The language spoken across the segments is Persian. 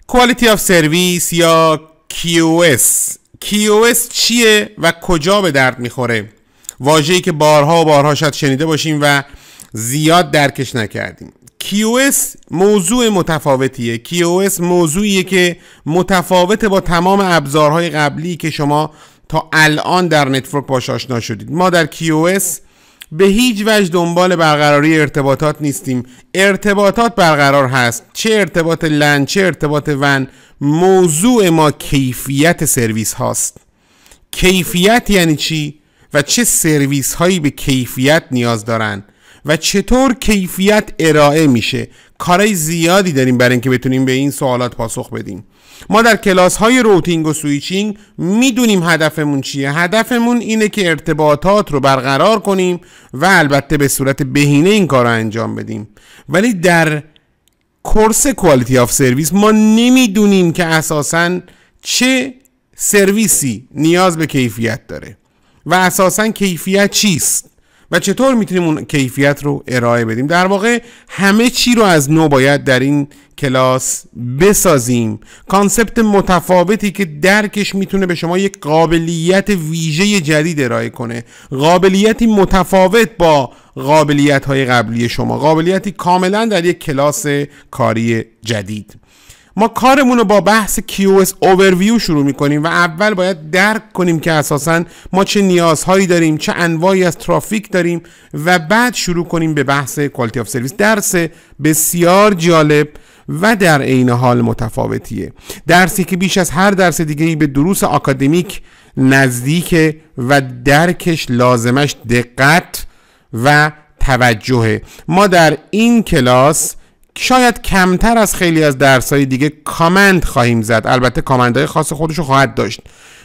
Quality of Service یا QoS. QoS چیه و کجا به درد میخوره؟ واژه‌ای که بارها و بارها شاید شنیده باشیم و زیاد درکش نکردیم. QoS موضوع متفاوتیه. QoS موضوعیه که متفاوت با تمام ابزارهای قبلی که شما تا الان در نتورک باهاش آشنا شدید. ما در QoS به هیچ وجه دنبال برقراری ارتباطات نیستیم. ارتباطات برقرار هست، چه ارتباط لن چه ارتباط ون. موضوع ما کیفیت سرویس هاست. کیفیت یعنی چی و چه سرویس هایی به کیفیت نیاز دارن و چطور کیفیت ارائه میشه. کارهای زیادی داریم برای اینکه بتونیم به این سوالات پاسخ بدیم. ما در کلاس های روتینگ و سویچینگ میدونیم هدفمون چیه. هدفمون اینه که ارتباطات رو برقرار کنیم و البته به صورت بهینه این کار رو انجام بدیم. ولی در کورس کوالیتی آف سرویس ما نمیدونیم که اساساً چه سرویسی نیاز به کیفیت داره و اساساً کیفیت چیست و چطور میتونیم اون کیفیت رو ارائه بدیم. در واقع همه چی رو از نو باید در این کلاس بسازیم. کانسپت متفاوتی که درکش میتونه به شما یک قابلیت ویژه جدید ارائه کنه. قابلیتی متفاوت با قابلیت‌های قبلی شما. قابلیتی کاملا در یک کلاس کاری جدید. ما کارمون رو با بحث QoS overview شروع میکنیم و اول باید درک کنیم که اساساً ما چه نیازهایی داریم، چه انواعی از ترافیک داریم و بعد شروع کنیم به بحث quality of service. درس بسیار جالب و در عین حال متفاوتیه. درسی که بیش از هر درس دیگه‌ای به دروس آکادمیک نزدیکه و درکش لازمش دقت و توجهه. ما در این کلاس شاید کمتر از خیلی از درس‌های دیگه کامند خواهیم زد. البته کامندهای خاص خودشو خواهد داشت.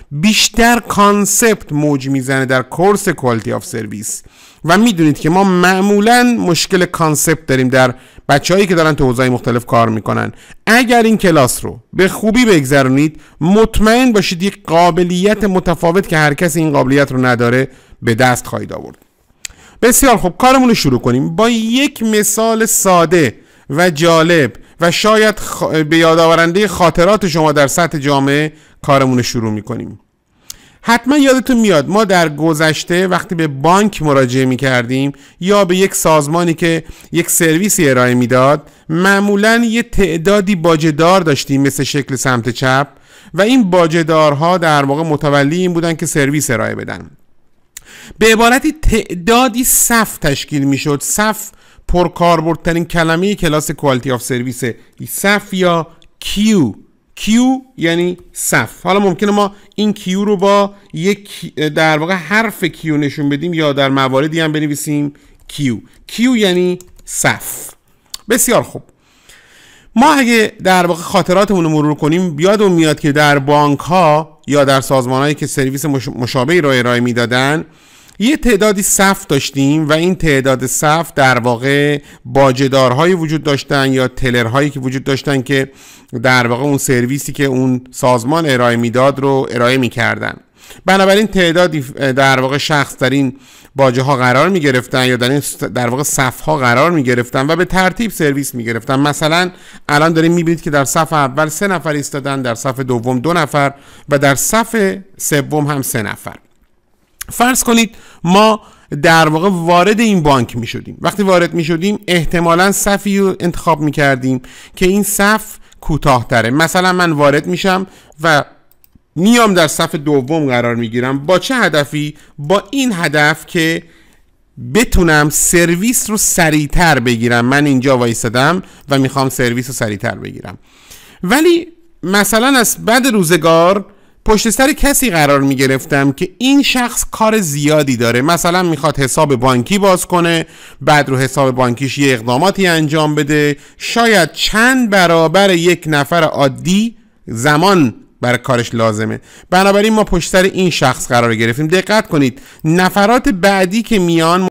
بیشتر کانسپت موج میزنه در کورس کوالیتی آف سرویس و میدونید که ما معمولا مشکل کانسپت داریم در بچه‌هایی که دارن تو حوزه‌های مختلف کار میکنن. اگر این کلاس رو به خوبی بگذرونید مطمئن باشید یک قابلیت متفاوت که هر کسی این قابلیت رو نداره به دست خواهید آورد. بسیار خوب، کارمون رو شروع کنیم با یک مثال ساده و جالب و شاید به یادآورنده خاطرات شما در سطح جامعه کارمون رو شروع میکنیم. حتما یادتون میاد ما در گذشته وقتی به بانک مراجعه میکردیم یا به یک سازمانی که یک سرویسی ارائه میداد معمولا یه تعدادی باجه‌دار داشتیم مثل شکل سمت چپ و این باجه‌دارها در واقع متولی این بودن که سرویس ارائه بدن. به عبارتی تعدادی صف تشکیل میشد. صف پرکاربردترین کلمه کلاس کوالیتی آف سرویس. صف یا کیو. کیو یعنی صف. حالا ممکنه ما این کیو رو با یک در واقع حرف کیو نشون بدیم یا در مواردی هم بنویسیم کیو. کیو یعنی صف. بسیار خوب. ما اگه در واقع خاطراتمون رو مرور کنیم یادمون میاد که در بانک ها یا در سازمان هایی که سرویس مشابهی رو ارائه میدادن یه تعدادی صف داشتیم و این تعداد صف در واقع باجه‌دارهایی وجود داشتن یا تلرهایی که وجود داشتن که در واقع اون سرویسی که اون سازمان ارائه میداد رو ارائه میکردن. بنابراین تعدادی در واقع شخص در این باجه ها قرار می گرفتن یا در واقع صف ها قرار می گرفتن و به ترتیب سرویس می گرفتن. مثلا الان داریم می بینید که در صف اول 3 نفر ایستادن، در صف دوم 2 نفر و در صف سوم هم 3 نفر. فرض کنید ما در واقع وارد این بانک می شدیم. وقتی وارد می شدیم احتمالاً صفی رو انتخاب می کردیم که این صف کوتاه تره. مثلا من وارد میشم و میام در صف دوم قرار میگیرم. با چه هدفی؟ با این هدف که بتونم سرویس رو سریعتر بگیرم. من اینجا وایسادم و میخوام سرویس رو سریعتر بگیرم. ولی مثلا از بعد روزگار پشت سر کسی قرار میگرفتم که این شخص کار زیادی داره. مثلا میخواد حساب بانکی باز کنه، بعد رو حساب بانکیش یه اقداماتی انجام بده، شاید چند برابر یک نفر عادی زمان برای کارش لازمه. بنابراین ما پشت سر این شخص قرار گرفتیم. دقت کنید نفرات بعدی که میان